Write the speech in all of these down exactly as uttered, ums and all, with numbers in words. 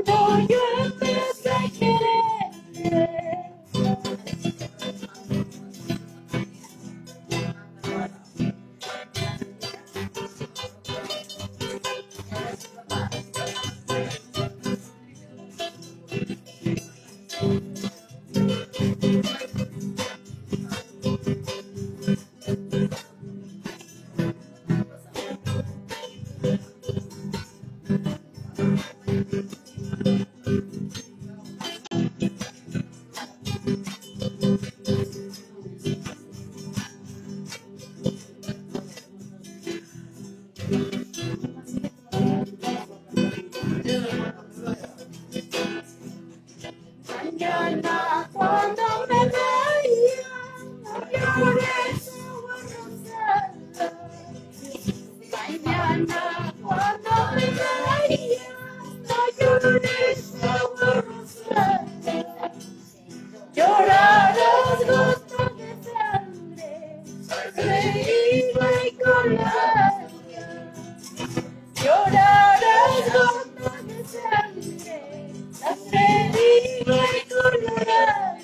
cuando yo empecé a querer. Mañana cuando me veía, no llores, Rosana. Mañana cuando me veía, no llores, Rosana. Llorarás gotas de sangre, reíba y colada. Llorarás gotas de sangre, sangre viva y colorada.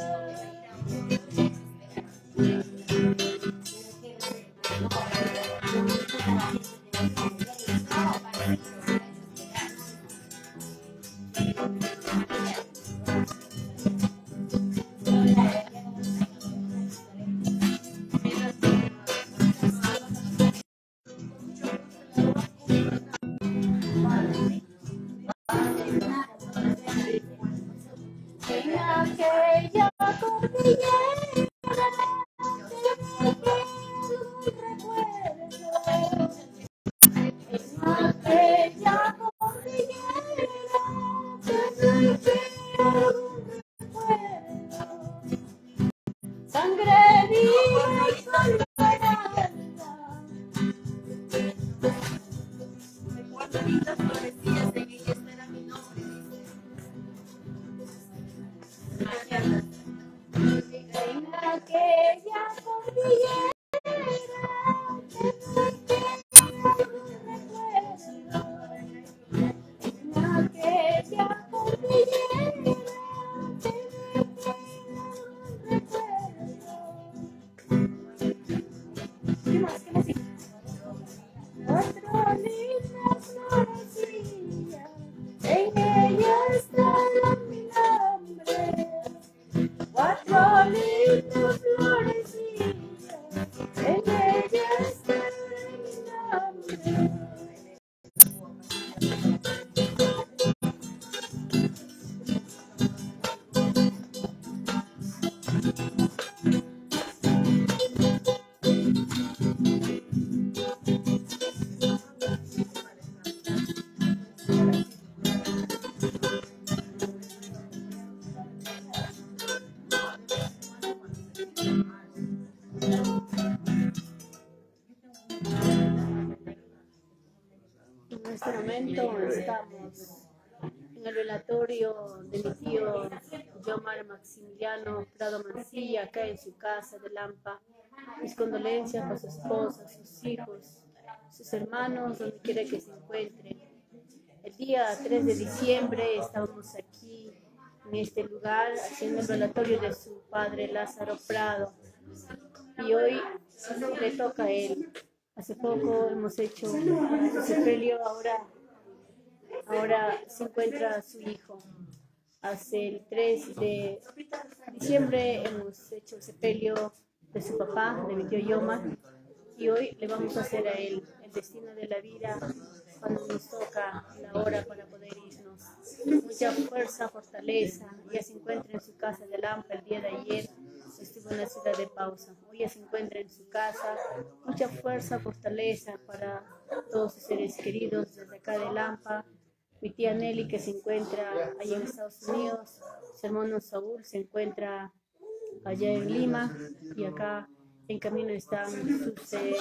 En aquella cordillera te quedo un recuerdo. En aquella cordillera te quedo un recuerdo. Sangre viva y colorada. Recuerdo lindas florecillas en ella, este era mi nombre. En aquella cordillera te quedo un recuerdo. En aquella cordillera te quedo un recuerdo. ¿Qué más? ¿Qué más? Cuatro lindas florecillas, en ella está mi nombre. Cuatro lindas florecillas, en ella está mi nombre. En este momento estamos en el velatorio de mi tío Yomar Maximiliano Prado Mancilla, acá en su casa de Lampa. Mis condolencias para su esposa, sus hijos, sus hermanos, donde quiera que se encuentren. El día tres de diciembre estábamos aquí en este lugar haciendo el velatorio de su padre Lázaro Prado, y hoy le toca a él. Hace poco hemos hecho su sepelio, ahora, ahora se encuentra su hijo. Hace el tres de diciembre hemos hecho el sepelio de su papá, de mi tío Yoma, y hoy le vamos a hacer a él el destino de la vida cuando nos toca la hora para poder irnos. Mucha fuerza, fortaleza. Ella se encuentra en su casa de Lampa. El día de ayer estuvo en la ciudad de Pausa. Hoy ella se encuentra en su casa. Mucha fuerza, fortaleza para todos sus seres queridos desde acá de Lampa. Mi tía Nelly, que se encuentra allá en Estados Unidos. Su hermano Saúl se encuentra allá en Lima, y acá en camino están sus, eh,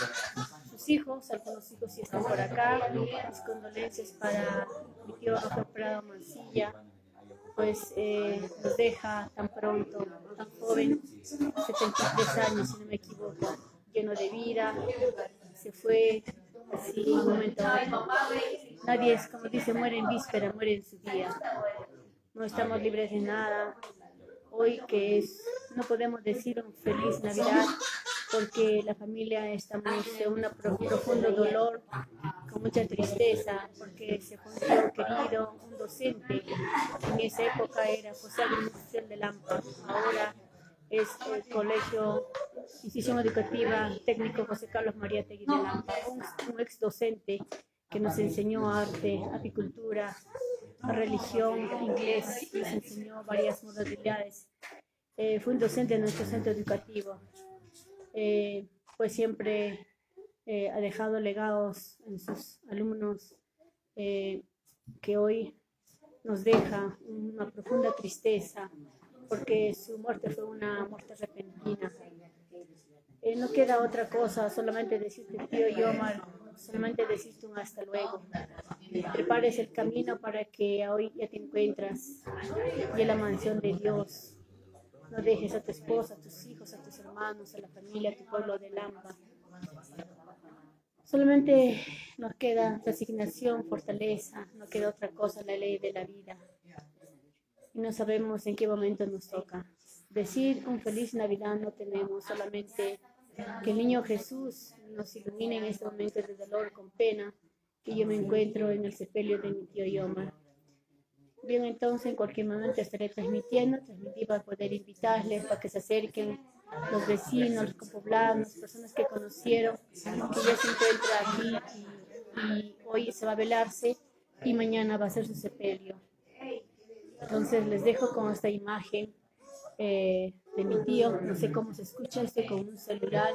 sus hijos. Algunos hijos sí están por acá. Mis condolencias para mi tío Rafael Prado Mancilla, pues eh, nos deja tan pronto, tan joven, setenta y tres años si no me equivoco, lleno de vida. Se fue así un momento a otro. Nadie es, como dice, muere en víspera, muere en su día. No estamos libres de nada. Hoy que es, no podemos decir un feliz Navidad porque la familia estamos en un profundo dolor, con mucha tristeza, porque se fue un tío querido, un docente. En esa época era José Agustín de Lampa, ahora es el colegio, institución educativa técnico José Carlos María Tegui de Lampa, un, un ex docente que nos enseñó arte, apicultura, religión, inglés, nos enseñó varias modalidades. Eh, fue un docente en nuestro centro educativo. Eh, pues siempre eh, ha dejado legados en sus alumnos eh, que hoy nos deja una profunda tristeza porque su muerte fue una muerte repentina. Eh, no queda otra cosa, solamente decirte, tío Yomar, solamente decirte un hasta luego. Prepares el camino para que hoy ya te encuentras y en la mansión de Dios. No dejes a tu esposa, a tus hijos, a tus hermanos, a la familia, a tu pueblo de Lampa. Solamente nos queda resignación, fortaleza, no queda otra cosa, la ley de la vida. Y no sabemos en qué momento nos toca. Decir un feliz Navidad no tenemos, solamente que el niño Jesús nos ilumine en este momento de dolor con pena que yo me encuentro en el sepelio de mi tío Yomar. Bien, entonces en cualquier momento estaré transmitiendo, transmití para poder invitarles para que se acerquen los vecinos, los compoblanos, personas que conocieron, que ya se encuentra aquí y, y hoy se va a velarse y mañana va a ser su sepelio. Entonces les dejo con esta imagen eh, de mi tío, no sé cómo se escucha, estoy con un celular.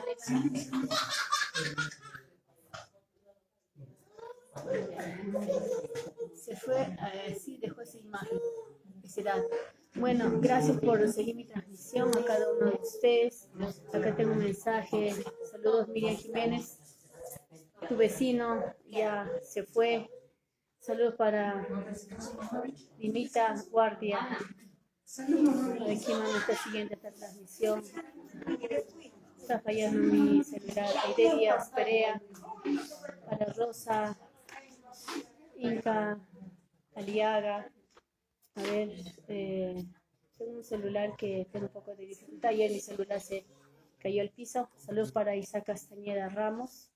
Se fue, eh, sí, dejó esa imagen. Felicidad. Bueno, gracias por seguir mi transmisión a cada uno de ustedes. Acá tengo un mensaje. Saludos, Miriam Jiménez. Tu vecino ya se fue. Saludos para Dimita Guardia. Aquí me está siguiendo esta transmisión. Está fallando mi celular. Aide Díaz Perea. Para Rosa, Inca, Aliaga. A ver, eh, tengo un celular que tengo un poco de dificultad. Ayer mi celular se cayó al piso. Saludos para Isaac Castañeda Ramos.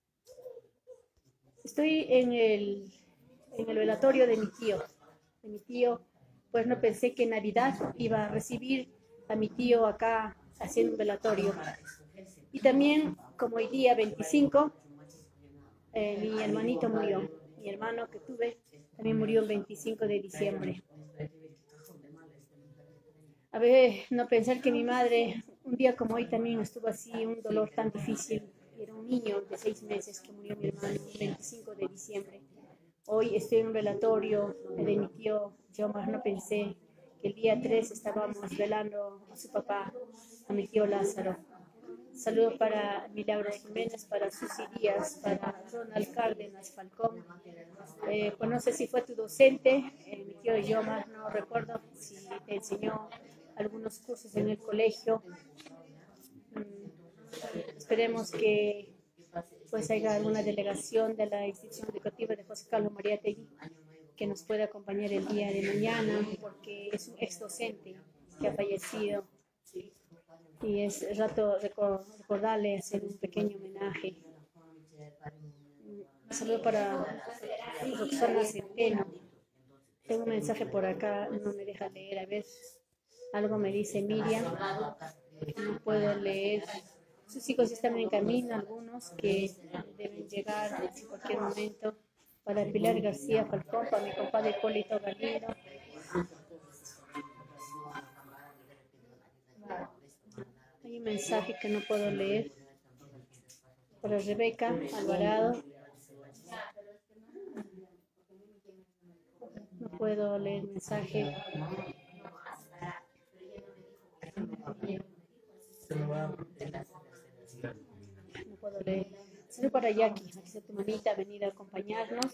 Estoy en el, en el velatorio de mi tío. De mi tío, pues no pensé que en Navidad iba a recibir a mi tío acá haciendo un velatorio. Y también, como hoy día veinticinco, eh, mi hermanito murió. Mi hermano que tuve también murió el veinticinco de diciembre. A ver, no pensar que mi madre, un día como hoy también estuvo así, un dolor tan difícil. Era un niño de seis meses que murió mi hermano el veinticinco de diciembre. Hoy estoy en un velatorio de mi tío Yomar. No pensé que el día tres estábamos velando a su papá, a mi tío Lázaro. Saludos para Milagros Jiménez, para Susi Díaz, para Ronald Cárdenas Falcón. Eh, pues no sé si fue tu docente, eh, mi tío Yomar, no recuerdo si te enseñó algunos cursos en el colegio. Mm, esperemos que pues haya alguna delegación de la institución educativa de José Carlos María Tegui que nos pueda acompañar el día de mañana, porque es un ex docente que ha fallecido y es rato recordarle, hacer un pequeño homenaje. Un saludo para Roxana Centeno. Tengo un mensaje por acá, no me deja leer, a ver, algo me dice Miriam, no puedo leer. Sus hijos están en camino, algunos que deben llegar en cualquier momento. Para Pilar García Falcón, para mi compadre Hipólito Galindo. Hay un mensaje que no puedo leer. Para Rebeca Alvarado. No puedo leer el mensaje. No puedo leer. Saludos para Jackie, aquí está tu manita, venida a acompañarnos.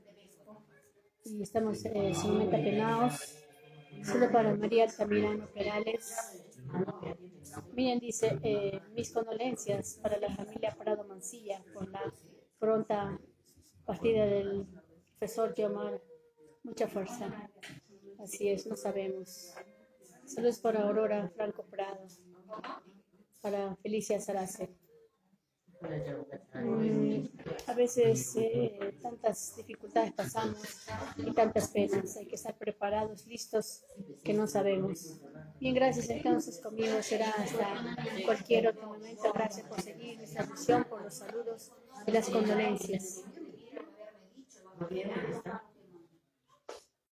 Y estamos eh, sumamente apenados. Saludos para María Altamirano Perales. Miren, dice, eh, mis condolencias para la familia Prado Mancilla por la pronta partida del profesor Yomar, mucha fuerza. Así es, no sabemos. Saludos para Aurora Franco Prado, para Felicia Sarace. Mm, a veces eh, tantas dificultades pasamos y tantas penas. Hay que estar preparados, listos, que no sabemos. Bien, gracias entonces. Conmigo será hasta cualquier otro momento. Gracias por seguir mi transmisión, por los saludos y las condolencias.